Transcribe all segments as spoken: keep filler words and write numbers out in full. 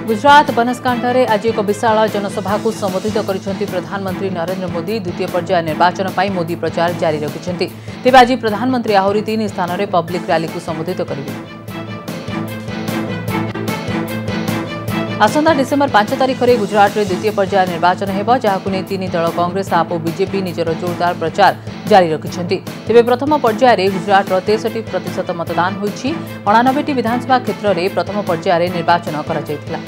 गुजरात बनासकांठारे आज एक विशाल जनसभा को संबोधित कर प्रधानमंत्री नरेंद्र मोदी द्वितीय पर्याय निर्वाचन पर मोदी प्रचार जारी रखिंट। तेज आज प्रधानमंत्री आहरी तीन स्थान में पब्लिक रैली को संबोधित करेंगे। आसंता डिसेम्बर पांच तारिख में गुजरात में द्वितीय पर्याय निर्वाचन होगा, जहां नहीं तीन दल कांग्रेस आप और बीजेपी निजर जोरदार प्रचार जारी रखिंट। तेज प्रथम पर्यायर गुजरात तेसठी प्रतिशत मतदान होती। अणानबे विधानसभा क्षेत्र में प्रथम पर्यायर निर्वाचन कर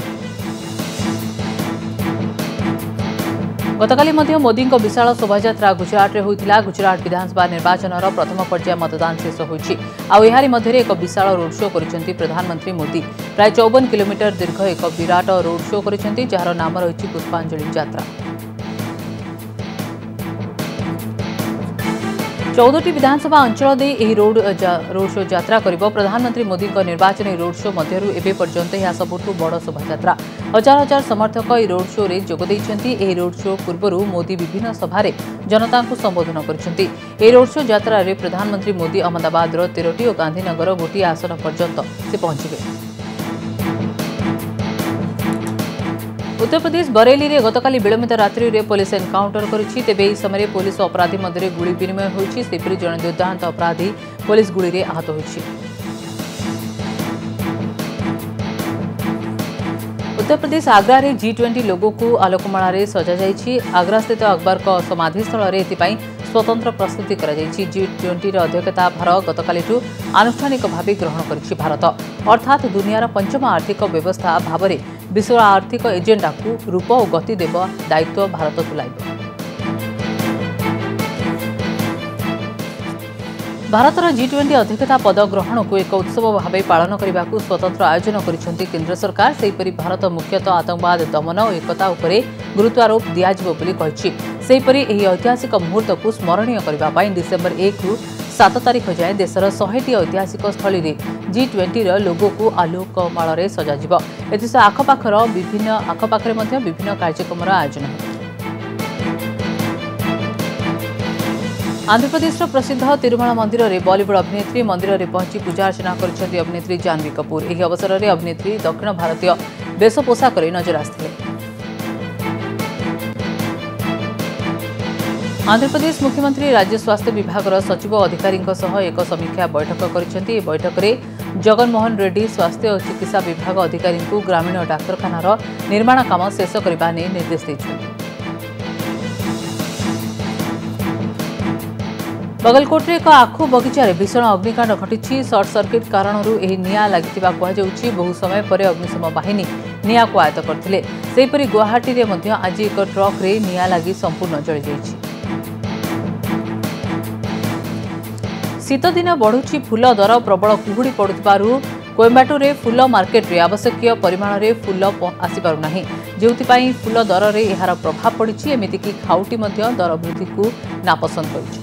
गतकाली मोदी विशाल शोभायात्रा गुजरात में होता। गुजरात विधानसभा निर्वाचन प्रथम पर्याय मतदान शेष होती। आहारी मध्य एक विशाल रोड शो कर प्रधानमंत्री मोदी प्राय चौवन किलोमीटर दीर्घ एक विराट रोड शो कर जार नाम रही पुष्पांजलि यात्रा। चौदह विधानसभा अंचल दे एही रोड रोड शो यात्रा करिबो। प्रधानमंत्री मोदी निर्वाचन रोड शो मध्यरु एबे पर्यंत यह सबुठु बड़ शोभायात्रा। हजार हजार समर्थक ई रोड शो रे जोग दैछन्ती। एही रोड शो पूर्वरु मोदी विभिन्न सभारे जनता को संबोधन करछन्ती। एही रोड शो यात्रा रे प्रधानमंत्री मोदी अहमदाबाद रो तेरटी और गांधीनगर गोटी आसन पर्यंत से पहुंचबे। उत्तर प्रदेश बरेली रे गतकाली विलंबित रात्रि रे पुलिस एनकाउंटर करिछि। तेबे एही समय पुलिस और अपराधी मध्य गुली विनिमय होइछि। सेपरि जन दुर्दांत अपराधी पुलिस गुली रे आहत होइछि। उत्तर प्रदेश आग्रा रे जी ट्वेंटी लोगों को आलोकमाला रे सजा जाइछि। आग्रा स्थित अकबर को समाधि स्थल रे एथिपाई स्वतंत्र प्रस्तुति करा जाइछि। जी ट्वेंटी रो अध्यक्षता भार गतकालीठु आनुष्ठानिक भावे ग्रहण करिछि भारत, अर्थात दुनियार पंचम आर्थिक व्यवस्था भावरे विश्व आर्थिक एजेंडा को रूप और गति देवा दायित्व भारत तुलाइब। भारतर जी ट्वेंटी अध्यक्षता पद ग्रहण को एक उत्सव भाव पालन करने को स्वतंत्र आयोजन करिसेंती केंद्र सरकार। सेहीपरि भारत मुख्यतः आतंकवाद दमन और एकता उपरे गुरुत्वारोप दियाजिबो बोली कहिछि। सेहीपरि एही ऐतिहासिक मुहूर्त को स्मरणीय करबा पई डिसेम्बर एक रु सात तारिख जाए देशर शहेटी ऐतिहासिक स्थली रे जी ट्वेंटी लोगो को आलोकमाल सजाजिब। एथिस आखपाखर विभिन्न आखपाखरे मध्य विभिन्न कार्यक्रम आयोजन हो। आंध्र प्रदेश प्रसिद्ध तिरुमला मंदिर में बॉलीवुड अभिनेत्री मंदिर में पहुंची पूजा अर्चना कर अभिनेत्री जानवी कपूर। यह अवसर में अभिनेत्री दक्षिण भारतीय वेश पोशाक नजर आसते। आंध्र प्रदेश मुख्यमंत्री राज्य स्वास्थ्य विभाग सचिव अधिकारी एक समीक्षा बैठक कर बैठक में जगनमोहन रेड्डी स्वास्थ्य और चिकित्सा विभाग अधिकारी ग्रामीण डाक्तखानार निर्माण काम शेष करने निर्देश देते। बगलकोट एक आखु बगीचार भीषण अग्निकांड घटी। सर्ट सर्किट कारण निआं लगी कहुच्छी। बहु समय पर अग्निशम बाहिनी निआं को आयत्त करते। सेहीपरि गुवाहाटी में आज एक ट्रक रे निआं लगी संपूर्ण जली जाइछि। शीत दिन बढ़ुछि फूल दर। प्रबल कुहुड़ी पड़ुथिबारु कोयम्बाटूर रे फूल मार्केट रे आवश्यक परिमाण रे फूल आसी पारु नाही, जेउथिपाई फूल दर रे एहार प्रभाव पड़िछि। एमितिकी खाउटी मध्य दर वृद्धि को नापसंद करिछि।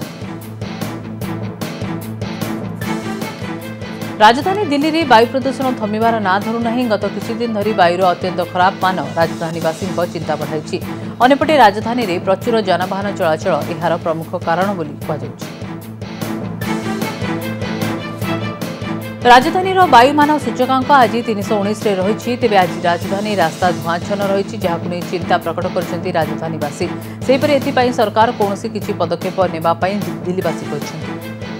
राजधानी दिल्ली में वायु प्रदूषण थमिबार ना धरू नाही। गत किछि दिन धरी वायुर अत्यंत खराब मान राजधानीवासी चिंता बढ़ाई। अन्यपटे राजधानी में प्रचुर जानवाहन चलाचल एहार प्रमुख कारण बोली कहुछि। राजधानी वायुमान सूचकांक आज तीन सौ उन्नीस रही। तेज आज राजधानी रास्ता धुआंछन्न रही, जहां नहीं चिंता प्रकट कर राजधानीवासी। सेहीपरि एथिपाई सरकार कौनसी किछि पदक्षेप नेबा पई दिल्लीवासी कहछन्ति।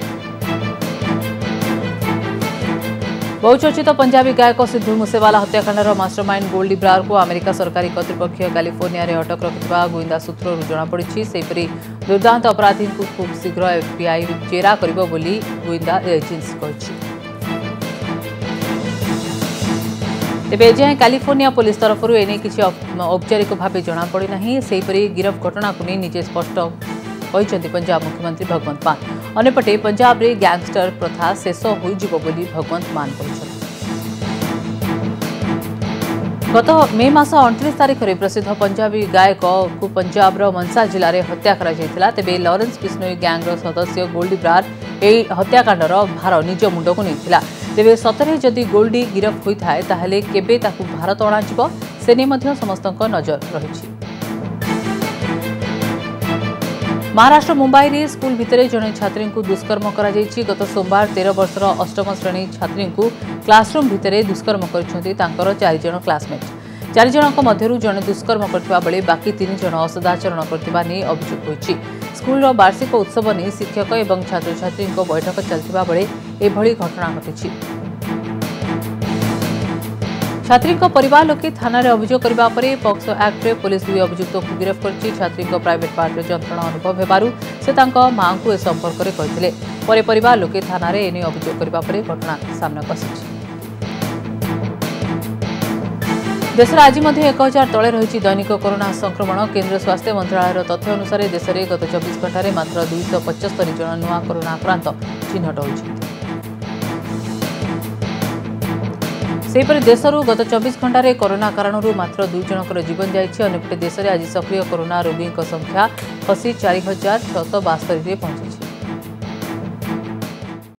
बहुचर्चित पंजाबी गायक सिद्धू मूसेवाला हत्याकांडर मास्टरमाइंड गोल्डी ब्रार को अमेरिका सरकारी कर्तृपक्ष कैलिफोर्निया रे अटक रखिथिबा गुइंदा सूत्रରୁ जଣାपड़िछि। सेहीपरि दुर्दांत अपराधी को खूब शीघ्र एफबीआई जेरा करिबो बोली गुइंदा एजेंसी कहिछि। तेबे एजाएं कैलिफोर्निया पुलिस तरफ एने किसी औपचारिक भाव जଣାपड़ी नहीं। सेहीपरि गिरफ घटना को नहीं निजे स्पष्ट कहते पंजाब मुख्यमंत्री भगवंत मान। अन्यपटे पंजाब रे गैंगस्टर प्रथा शेष होइजिबो बोली भगवंत मान कहछन्ति। गत मे मास अड़तीस तारिख में प्रसिद्ध पंजाबी गायक को पंजाब मनसा जिले में हत्या करा जायतिला। तेबे लॉरेंस बिश्नोई गैंगर सदस्य गोल्डी ब्रार एही हत्याकांडर भार निज मुंड को नहीं। तेबे सतरे जदि गोल्डी गिरफ होता है ताहले केबे ताकू भारत अणाजिबो से नहीं समस्तक नजर रही। महाराष्ट्र मुंबई रे स्कूल भितर जड़े छात्री को दुष्कर्म करा जायछि। गत सोमवार तेरह वर्षर अष्टम श्रेणी छात्री को क्लासरूम भितर दुष्कर्म कर चार जन क्लासमेट। चार जनक मध्यरु जଣେ दुष्कर्म करथिबा बेले बाकी तीन जण असदाचरण करथिबा नै अभियोग होईछि। स्कूल वार्षिक उत्सव नहीं शिक्षक और छात्र छात्री बैठक चलता बेले एभली घटना घटी। छात्री परिवार लोके थाना अभियोग करने पर पॉक्सो एक्ट रे पुलिस दुई अभियुक्त को गिरफ्त कर छात्री प्राइवेट पार्ट जंत्रणा अनुभव होबारु से मां को ए संपर्क में कहते पर परिवार लोके थाना एने अभियोग करने पर घटना सामना आसी। देश में आज एक हजार तले रही दैनिक कोरोना संक्रमण। केन्द्र स्वास्थ्य मंत्रालय तथ्य अनुसार देश में गत चौबीस घंटे मात्र दुईश पचस्तरी जन नुआ कोरोना आक्रांत चिन्हट होती। सेहीपरि देशरू गत चौबीस घंटे कोरोना कारणरू मात्र दुई जनकर जीवन जाइछि। अन्यपटे देश में आज सक्रिय कोरोना रोगी संख्या खसी चार हजार छःश बास्तरी पहुंची।